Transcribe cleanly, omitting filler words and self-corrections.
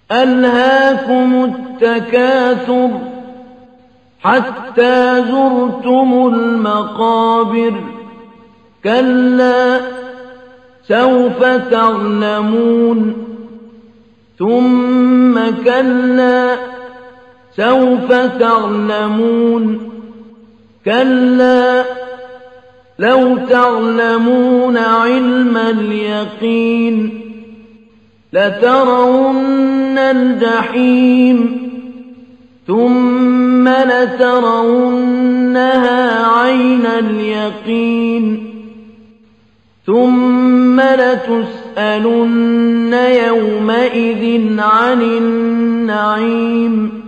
ألهاكم التكاثر حتى زرتم المقابر كلا سوف تعلمون ثم كلا سوف تعلمون كلا لو تعلمون علم اليقين لترون الجحيم ثم لترونها عين اليقين ثم لتسألن يومئذ عن النعيم